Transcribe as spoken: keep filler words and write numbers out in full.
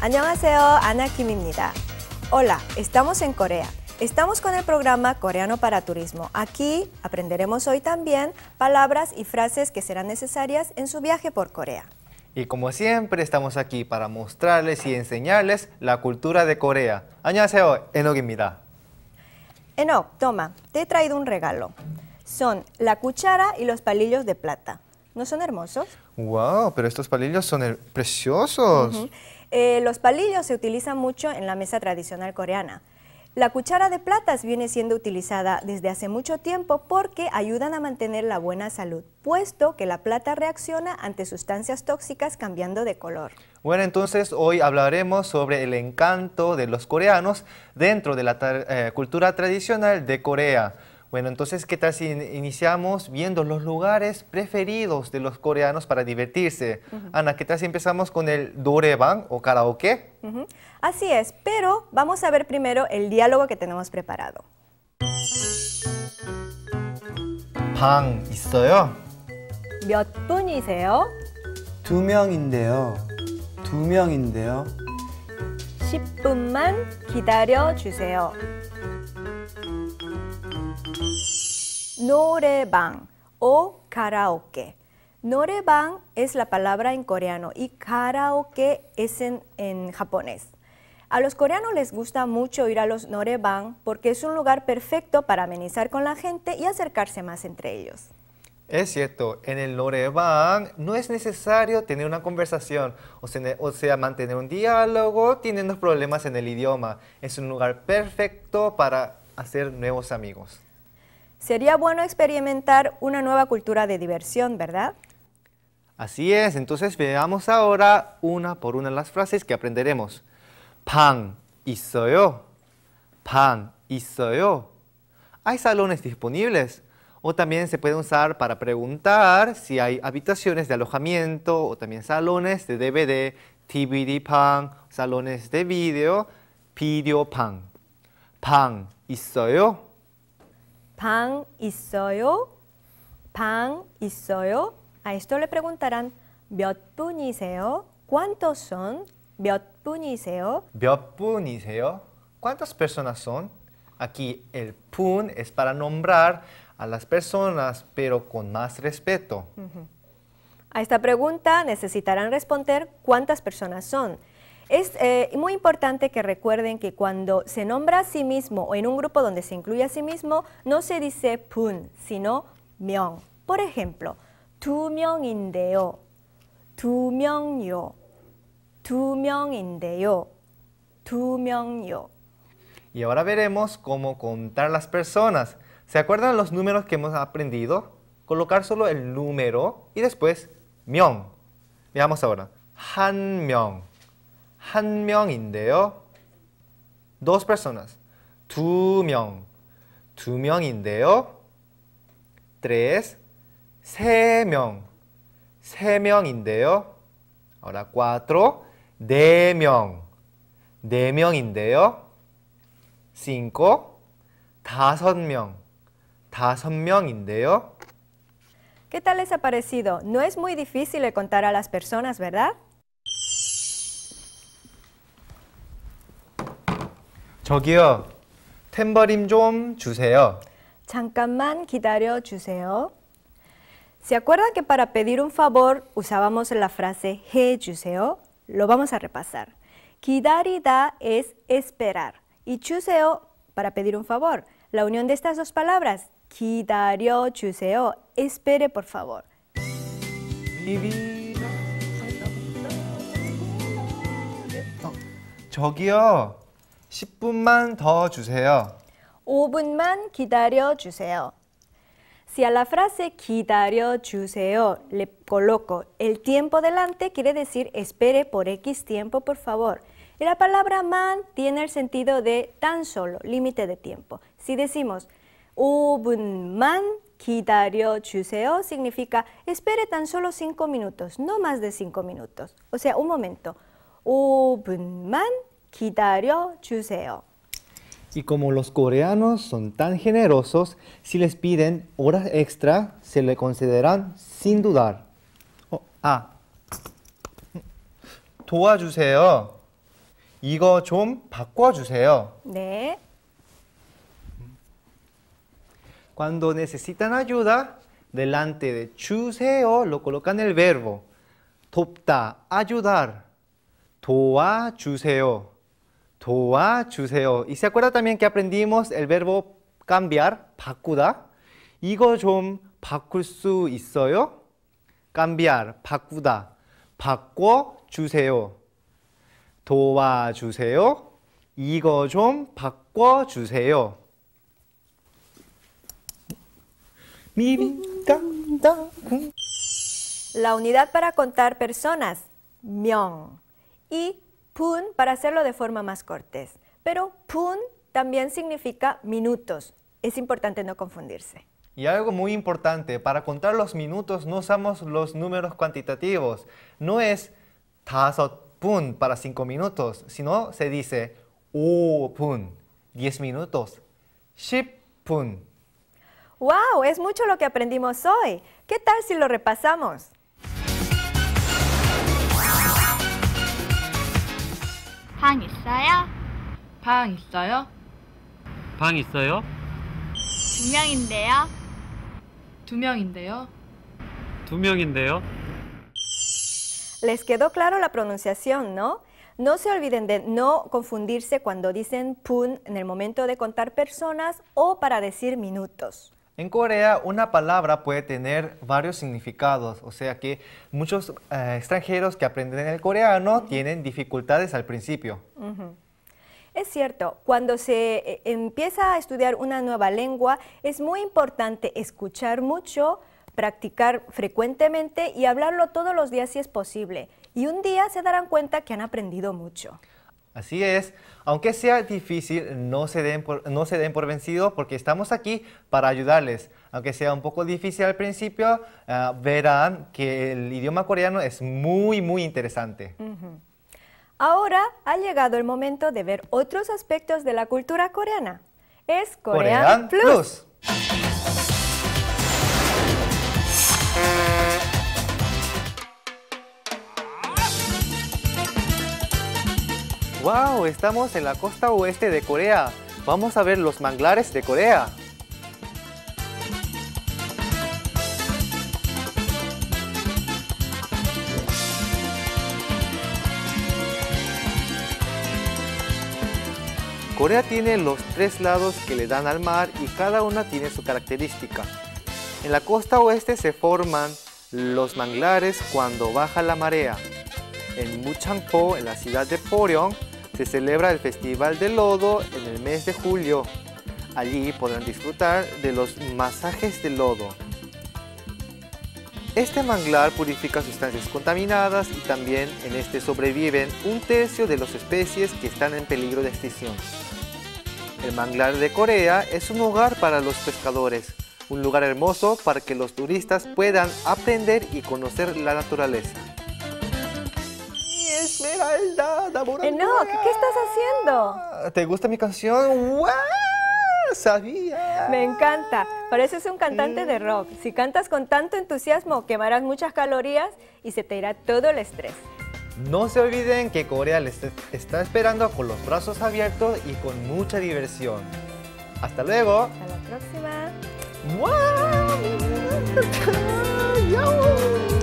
안녕하세요, Ana Kim입니다. Hola, estamos en Corea. Estamos con el programa Coreano para Turismo. Aquí aprenderemos hoy también palabras y frases que serán necesarias en su viaje por Corea. Y como siempre estamos aquí para mostrarles y enseñarles la cultura de Corea. 안녕하세요, Enok입니다. Enoch, toma, te he traído un regalo. Son la cuchara y los palillos de plata. ¿No son hermosos? ¡Wow! Pero estos palillos son eh, preciosos. Uh-huh. eh, los palillos se utilizan mucho en la mesa tradicional coreana. La cuchara de plata viene siendo utilizada desde hace mucho tiempo porque ayudan a mantener la buena salud, puesto que la plata reacciona ante sustancias tóxicas cambiando de color. Bueno, entonces hoy hablaremos sobre el encanto de los coreanos dentro de la eh, cultura tradicional de Corea. Bueno, entonces, ¿qué tal si iniciamos viendo los lugares preferidos de los coreanos para divertirse? Uh-huh. Ana, ¿qué tal si empezamos con el 노래방 o karaoke? Uh-huh. Así es, pero vamos a ver primero el diálogo que tenemos preparado. 방 있어요? 몇 분이세요? 두 명인데요. 두 명인데요. 십 분만 기다려 주세요. 노래방 o karaoke. 노래방 es la palabra en coreano y karaoke es en, en japonés. A los coreanos les gusta mucho ir a los 노래방 porque es un lugar perfecto para amenizar con la gente y acercarse más entre ellos. Es cierto, en el 노래방 no es necesario tener una conversación, o sea, o sea, mantener un diálogo teniendo problemas en el idioma. Es un lugar perfecto para hacer nuevos amigos. Sería bueno experimentar una nueva cultura de diversión, ¿verdad? Así es, entonces veamos ahora una por una las frases que aprenderemos. 방 있어요. 방 있어요. ¿Hay salones disponibles? O también se puede usar para preguntar si hay habitaciones de alojamiento o también salones de D V D, T V D 방, salones de video, video 방. 방 있어요. 방 있어요? 방 있어요? A esto le preguntarán 몇 분이세요? ¿Cuántos son? 몇 분이세요? 몇 분이세요? ¿Cuántas personas son? Aquí el 분 es para nombrar a las personas, pero con más respeto. Uh-huh. A esta pregunta necesitarán responder cuántas personas son. Es eh, muy importante que recuerden que cuando se nombra a sí mismo o en un grupo donde se incluye a sí mismo, no se dice 분, sino 명. Por ejemplo, 두 명인데요, 두 명요, 두 명인데요, 두 명요. Y ahora veremos cómo contar las personas. ¿Se acuerdan los números que hemos aprendido? Colocar solo el número y después 명. Veamos ahora. 한 명. 한 명인데요. Dos personas. 두 명. 두 명인데요. Tres. 세 명. 세 명인데요. Ahora cuatro. 네 명. 네 명인데요. Cinco. 다섯 명. 다섯 명인데요. ¿Qué tal les ha parecido? No es muy difícil de contar a las personas, ¿verdad? 저기요, 탬버린 좀 주세요. 잠깐만 기다려 주세요. ¿Se acuerdan que para pedir un favor usábamos la frase 해 주세요? Lo vamos a repasar. 기다리다 es esperar y 주세요 para pedir un favor. La unión de estas dos palabras, 기다려 주세요, espere por favor. 어, 저기요. 십 분만 더 주세요. 오 분만 기다려 주세요. Si a la frase 기다려 주세요 le coloco el tiempo delante, quiere decir espere por X tiempo, por favor. Y la palabra man tiene el sentido de tan solo, límite de tiempo. Si decimos 오 분만 기다려 주세요, significa espere tan solo cinco minutos, no más de cinco minutos. O sea, un momento. 오 분만 기다려 주세요. Y como los coreanos son tan generosos, si les piden horas extra, se le concederán sin dudar. 어, 아, 도와주세요. 이거 좀 바꿔주세요. 네. Cuando necesitan ayuda, delante de 주세요 lo colocan el verbo. 돕다, ayudar. 도와주세요. 도와주세요. Y se acuerda también que aprendimos el verbo cambiar, 바꾸다. 이거 좀 바꿀 수 있어요? cambiar, 바꾸다. 바꿔주세요. 도와주세요. 이거 좀 바꿔주세요. La unidad para contar personas, 명. Y 분 para hacerlo de forma más cortés. Pero 분 también significa minutos. Es importante no confundirse. Y algo muy importante, para contar los minutos no usamos los números cuantitativos. No es 다섯 분 para cinco minutos, sino se dice 오 분, diez minutos, 십 분. ¡Wow! Es mucho lo que aprendimos hoy. ¿Qué tal si lo repasamos? 방 있어요? 방 있어요? 방 있어요? 두 명인데요. 두 명인데요. 두 명인데요. Les quedó claro la pronunciación, ¿no? No se olviden de no confundirse cuando dicen 분 en el momento de contar personas o para decir minutos. En Corea, una palabra puede tener varios significados, o sea que muchos eh, extranjeros que aprenden el coreano tienen dificultades al principio. Uh-huh. Es cierto, cuando se eh, empieza a estudiar una nueva lengua, es muy importante escuchar mucho, practicar frecuentemente y hablarlo todos los días si es posible. Y un día se darán cuenta que han aprendido mucho. Así es, aunque sea difícil, no se den por, no se den por vencido porque estamos aquí para ayudarles. Aunque sea un poco difícil al principio, uh, verán que el idioma coreano es muy, muy interesante. Uh-huh. Ahora ha llegado el momento de ver otros aspectos de la cultura coreana. Es Korean, Korean Plus. Plus. ¡Wow! Estamos en la costa oeste de Corea. Vamos a ver los manglares de Corea. Corea tiene los tres lados que le dan al mar y cada una tiene su característica. En la costa oeste se forman los manglares cuando baja la marea. En Muchangpo, en la ciudad de Poryong, se celebra el Festival del Lodo en el mes de julio. Allí podrán disfrutar de los masajes de lodo. Este manglar purifica sustancias contaminadas y también en este sobreviven un tercio de las especies que están en peligro de extinción. El manglar de Corea es un hogar para los pescadores, un lugar hermoso para que los turistas puedan aprender y conocer la naturaleza. Esmeralda, Enoch, ¿qué estás haciendo? ¿Te gusta mi canción? ¡Wow! ¡Sabía! Me encanta. Pareces un cantante de rock. Si cantas con tanto entusiasmo, quemarás muchas calorías y se te irá todo el estrés. No se olviden que Corea les está esperando con los brazos abiertos y con mucha diversión. ¡Hasta luego! Hasta la próxima. ¡Wow! ¡Yau!